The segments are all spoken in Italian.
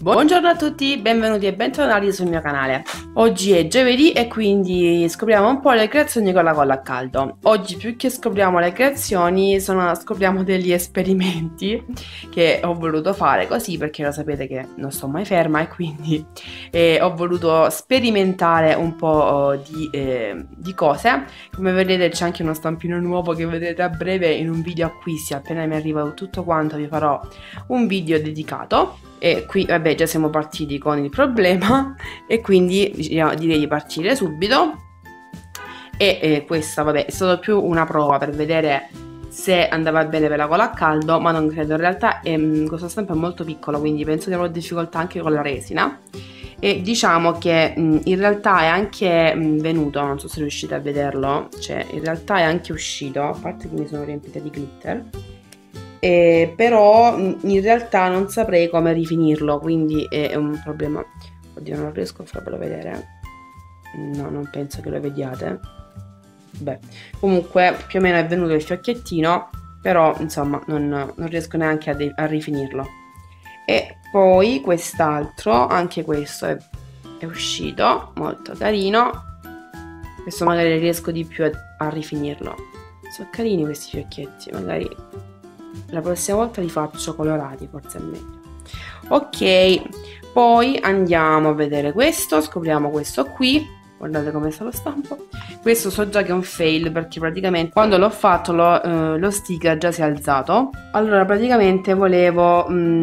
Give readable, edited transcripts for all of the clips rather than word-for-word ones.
Buongiorno a tutti, benvenuti e bentornati sul mio canale. Oggi è giovedì e quindi scopriamo un po' le creazioni con la colla a caldo. Oggi più che scopriamo le creazioni, scopriamo degli esperimenti che ho voluto fare così, perché lo sapete che non sto mai ferma e quindi ho voluto sperimentare un po' di cose. Come vedete c'è anche uno stampino nuovo che vedrete a breve in un video acquisti. Appena mi arriva tutto quanto vi farò un video dedicato. E qui vabbè già siamo partiti con il problema e quindi direi di partire subito. E questa vabbè è stata più una prova per vedere se andava bene per la colla a caldo, ma non credo. In realtà questo stampo è molto piccolo, quindi penso che avrò difficoltà anche con la resina. E diciamo che in realtà è anche venuto, non so se riuscite a vederlo, cioè in realtà è anche uscito, a parte che mi sono riempita di glitter. Però in realtà non saprei come rifinirlo, quindi è un problema. Oddio, non riesco a farvelo vedere. No, non penso che lo vediate. Beh, comunque più o meno è venuto il fiocchettino, però insomma non riesco neanche a rifinirlo. E poi quest'altro, anche questo è uscito, molto carino. Questo magari riesco di più a rifinirlo. Sono carini questi fiocchetti, magari la prossima volta li faccio colorati, forse è meglio. Ok, poi andiamo a vedere questo, scopriamo questo qui. Guardate come sta lo stampo. Questo so già che è un fail, perché praticamente quando l'ho fatto lo sticker già si è alzato. Allora praticamente volevo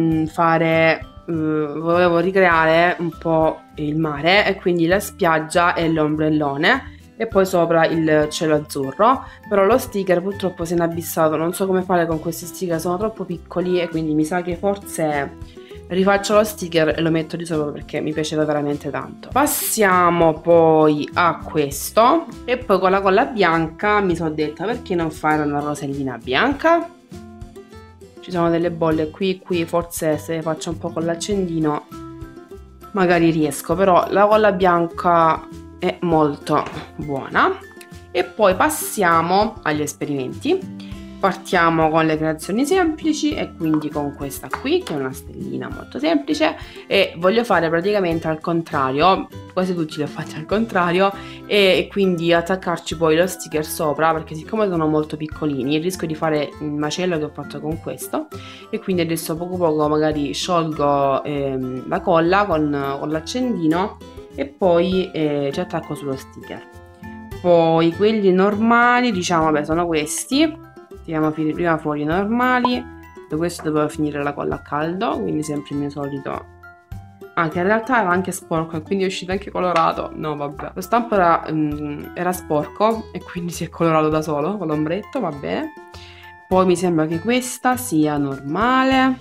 ricreare un po' il mare e quindi la spiaggia e l'ombrellone e poi sopra il cielo azzurro, però lo sticker purtroppo se n'è abbissato. Non so come fare con questi sticker, sono troppo piccoli e quindi mi sa che forse rifaccio lo sticker e lo metto di sopra perché mi piaceva veramente tanto. Passiamo poi a questo e poi con la colla bianca mi sono detta perché non fare una rosellina bianca. Ci sono delle bolle qui, forse se faccio un po' con l'accendino magari riesco, però la colla bianca è molto buona. E poi passiamo agli esperimenti. Partiamo con le creazioni semplici e quindi con questa qui che è una stellina molto semplice e voglio fare praticamente al contrario, quasi tutti li ho fatti al contrario, e quindi attaccarci poi lo sticker sopra, perché siccome sono molto piccolini rischio di fare il macello che ho fatto con questo, e quindi adesso poco poco magari sciolgo la colla con l'accendino e poi ci attacco sullo sticker. Poi quelli normali, diciamo, vabbè, sono questi. Tiriamo prima fuori i normali. Da questo dovevo finire la colla a caldo, quindi sempre il mio solito. Anche in realtà era anche sporco e quindi è uscito anche colorato. No, vabbè. Lo stampo era sporco e quindi si è colorato da solo con l'ombretto, va bene. Poi mi sembra che questa sia normale.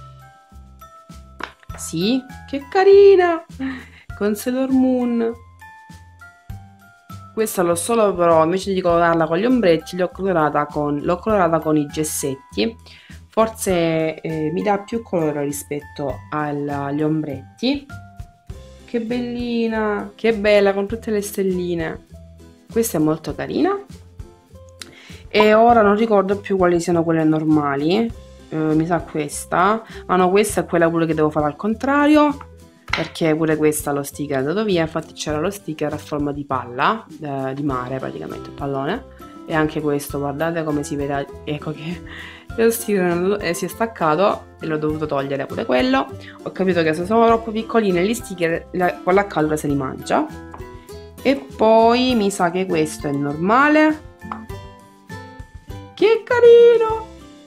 Sì, che carina! Con Sailor Moon. Questa l'ho solo, però invece di colorarla con gli ombretti l'ho colorata con i gessetti. Forse mi dà più colore rispetto agli ombretti. Che bellina, che bella con tutte le stelline. Questa è molto carina. E ora non ricordo più quali siano quelle normali. Mi sa questa. Ah no, questa è quella pure che devo fare al contrario, perché pure questa lo sticker è andato via. Infatti c'era lo sticker a forma di palla, di mare praticamente, un pallone. E anche questo, guardate come si vede, ecco che lo sticker si è staccato e l'ho dovuto togliere pure quello. Ho capito che se sono troppo piccoline gli sticker, con la calda se li mangia. E poi mi sa che questo è normale. Che carino!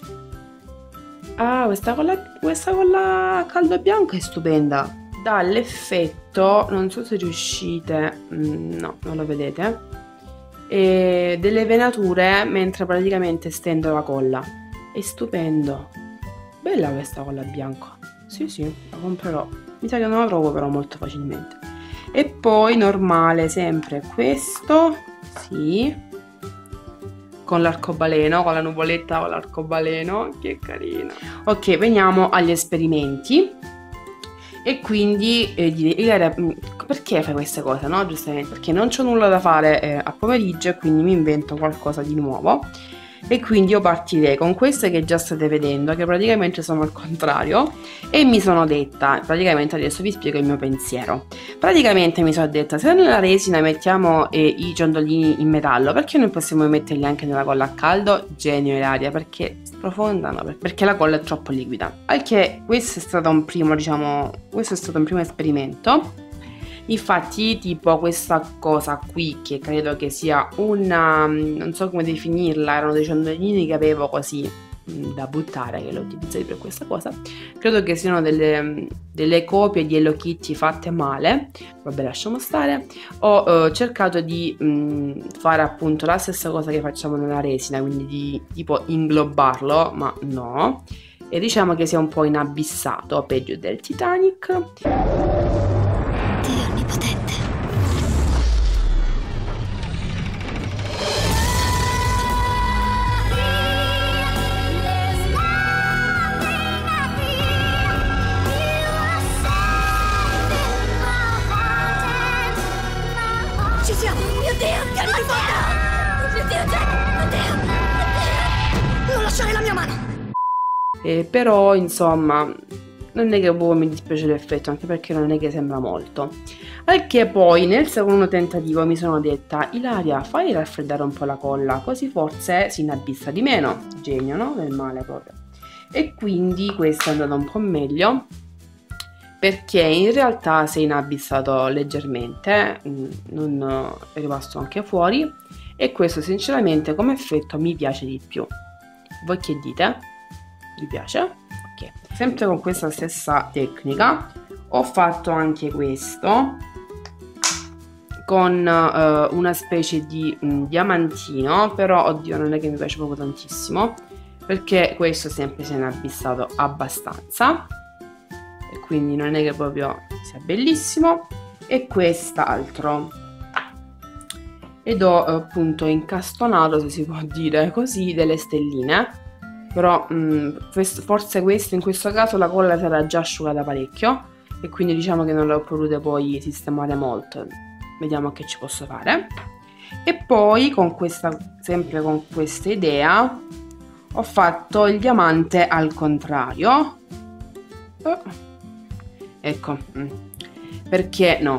Ah, questa con la caldo bianca è stupenda. Dà l'effetto, non so se riuscite, no, non lo vedete, delle venature mentre praticamente stendo la colla. È stupendo. Bella questa colla bianca. Sì, la comprerò. Mi sa che non la trovo però molto facilmente. E poi normale sempre questo, sì, con l'arcobaleno, con la nuvoletta con l'arcobaleno, che carina. Ok, veniamo agli esperimenti. E quindi perché fai queste cose, no? Giustamente perché non c'ho nulla da fare a pomeriggio e quindi mi invento qualcosa di nuovo. E quindi io partirei con queste che già state vedendo, che praticamente sono al contrario, e mi sono detta, praticamente adesso vi spiego il mio pensiero. Praticamente mi sono detta, se nella resina mettiamo i ciondolini in metallo, perché non possiamo metterli anche nella colla a caldo? Genio Ilaria, perché sprofondano, perché la colla è troppo liquida. Anche questo è stato un primo, diciamo, questo è stato un primo esperimento. Infatti tipo questa cosa qui, che credo che sia una, non so come definirla, erano dei ciondolini che avevo così da buttare, che l'ho utilizzato per questa cosa, credo che siano delle copie di Hello Kitty fatte male, vabbè lasciamo stare. Ho cercato di fare appunto la stessa cosa che facciamo nella resina, quindi di tipo inglobarlo, ma no, e diciamo che sia un po' inabissato, peggio del Titanic. Ci siamo! Mio Dio! Tieni di fondo! Mio Dio, Jack! Mio Dio! Non lasciare la mia mano! Però insomma non è che mi dispiace l'effetto, anche perché non è che sembra molto. Al che poi nel secondo tentativo mi sono detta, Ilaria, fai raffreddare un po' la colla, così forse si inabissa di meno. Genio, no? Del male proprio. E quindi questo è andato un po' meglio, perché in realtà si è inabissato leggermente, non è rimasto anche fuori, e questo sinceramente come effetto mi piace di più. Voi che dite? Vi piace? Ok. Sempre con questa stessa tecnica ho fatto anche questo con una specie di diamantino, però oddio non è che mi piace proprio tantissimo, perché questo sempre si è inabissato abbastanza e quindi non è che proprio sia bellissimo. E quest'altro, ed ho appunto incastonato, se si può dire così, delle stelline, però forse questo, in questo caso la colla si era già asciugata parecchio e quindi diciamo che non l'ho potuta poi sistemare molto. Vediamo che ci posso fare. E poi con questa, sempre con questa idea, ho fatto il diamante al contrario. Ecco, perché no,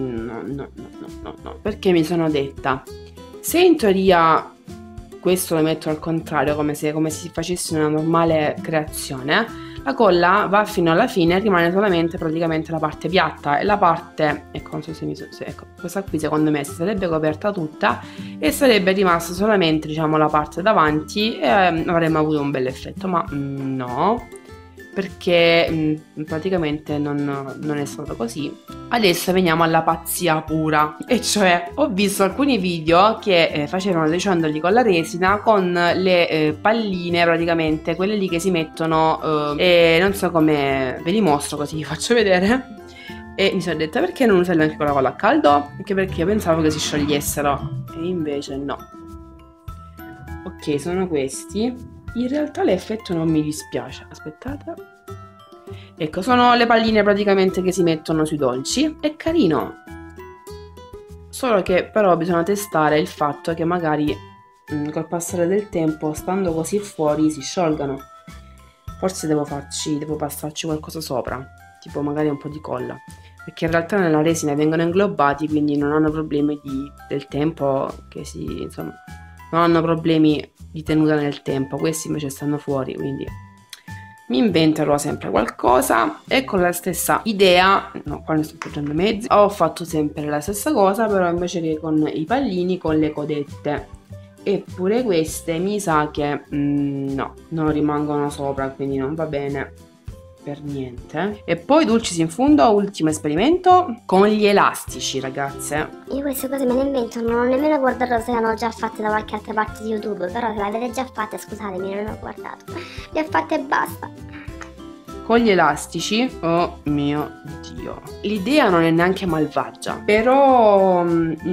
perché mi sono detta, se in teoria questo lo metto al contrario, come se si facesse una normale creazione, la colla va fino alla fine e rimane solamente praticamente la parte piatta, e la parte, ecco, non so se ecco, questa qui secondo me si sarebbe coperta tutta e sarebbe rimasta solamente, diciamo, la parte davanti e avremmo avuto un bel effetto, ma no, perché praticamente non è stato così. Adesso veniamo alla pazzia pura, e cioè ho visto alcuni video che facevano dei ciondoli con la resina con le palline, praticamente quelle lì che si mettono, e non so come ve li mostro così vi faccio vedere, e mi sono detta perché non usarli anche con la colla a caldo, anche perché io pensavo che si sciogliessero e invece no. Ok, sono questi. In realtà l'effetto non mi dispiace, aspettate. Ecco, sono le palline praticamente che si mettono sui dolci, è carino. Solo che però bisogna testare il fatto che magari col passare del tempo, stando così fuori, si sciolgano. Forse devo passarci qualcosa sopra, tipo magari un po' di colla, perché in realtà nella resina vengono inglobati, quindi non hanno problemi del tempo, che insomma, non hanno problemi di tenuta nel tempo. Questi invece stanno fuori, quindi mi inventerò sempre qualcosa. E con la stessa idea, no, qua ne sto facendo mezzi, ho fatto sempre la stessa cosa, però invece che con i pallini, con le codette. Eppure queste mi sa che no, non rimangono sopra, quindi non va bene per niente. E poi dulcis in fundo, ultimo esperimento con gli elastici, ragazze. Io queste cose me le invento, non ho nemmeno guardato se erano già fatte da qualche altra parte di YouTube, però se le avete già fatte, scusatemi, non ho guardato, le ho fatte e basta. Con gli elastici, oh mio Dio, l'idea non è neanche malvagia, però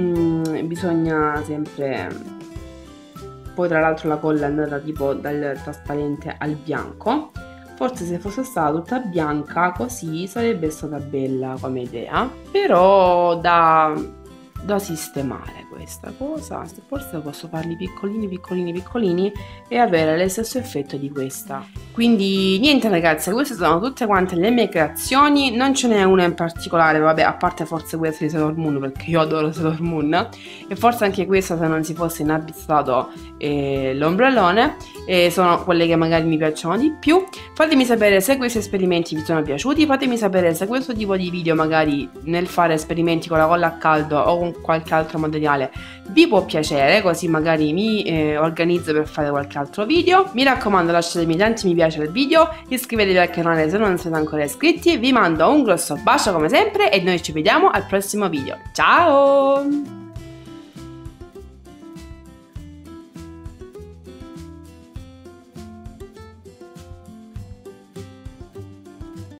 bisogna sempre. Poi tra l'altro la colla è andata tipo dal trasparente al bianco. Forse se fosse stata tutta bianca così sarebbe stata bella come idea, però da da sistemare questa cosa, forse posso farli piccolini piccolini piccolini e avere lo stesso effetto di questa. Quindi niente ragazze, queste sono tutte quante le mie creazioni, non ce n'è una in particolare, vabbè, a parte forse questa di Sailor Moon, perché io adoro Sailor Moon, e forse anche questa se non si fosse inabissato l'ombrellone, sono quelle che magari mi piacciono di più. Fatemi sapere se questi esperimenti vi sono piaciuti, fatemi sapere se questo tipo di video, magari nel fare esperimenti con la colla a caldo o con qualche altro materiale, vi può piacere, così magari mi organizzo per fare qualche altro video. Mi raccomando, lasciatemi tanti mi piace al video, iscrivetevi al canale se non siete ancora iscritti, vi mando un grosso bacio come sempre e noi ci vediamo al prossimo video. Ciao!